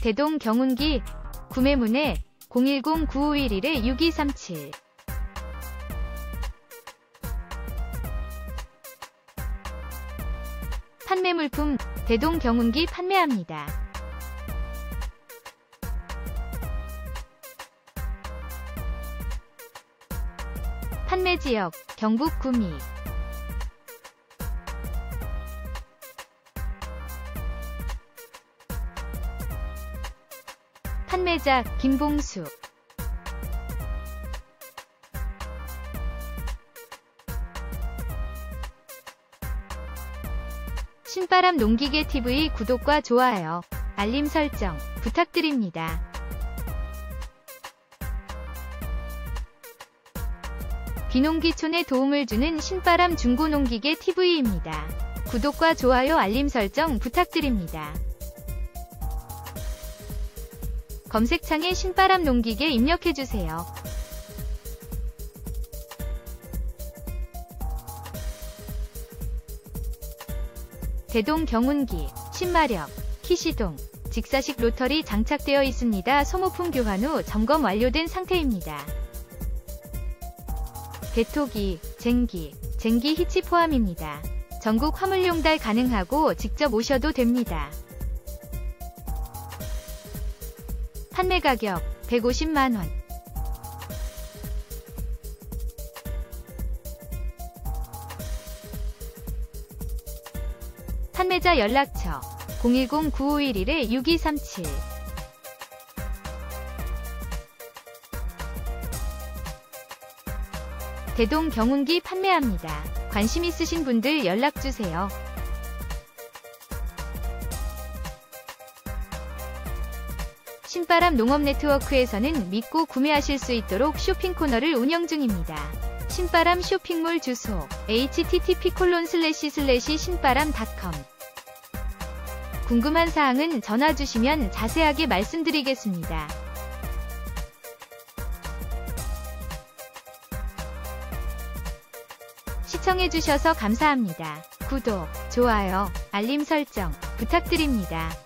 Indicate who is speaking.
Speaker 1: 대동 경운기. 구매 문의 010-9511-6237. 판매 물품 대동 경운기 판매합니다. 판매 지역 경북 구미. 판매자 김봉수. 신바람 농기계 TV 구독과 좋아요, 알림 설정 부탁드립니다. 귀농귀촌에 도움을 주는 신바람 중고농기계 TV입니다. 구독과 좋아요, 알림 설정 부탁드립니다. 검색창에 신바람 농기계 입력해주세요. 대동 경운기, 신마력, 키시동, 직사식 로터리 장착되어 있습니다. 소모품 교환 후 점검 완료된 상태입니다. 배토기, 쟁기 히치 포함입니다. 전국 화물 용달 가능하고 직접 오셔도 됩니다. 판매 가격 150만원. 판매자 연락처 010-9511-6237. 대동 경운기 판매합니다. 관심 있으신 분들 연락주세요. 신바람 농업네트워크에서는 믿고 구매하실 수 있도록 쇼핑 코너를 운영 중입니다. 신바람 쇼핑몰 주소 http://신바람.com. 궁금한 사항은 전화 주시면 자세하게 말씀드리겠습니다. 시청해주셔서 감사합니다. 구독, 좋아요, 알림 설정 부탁드립니다.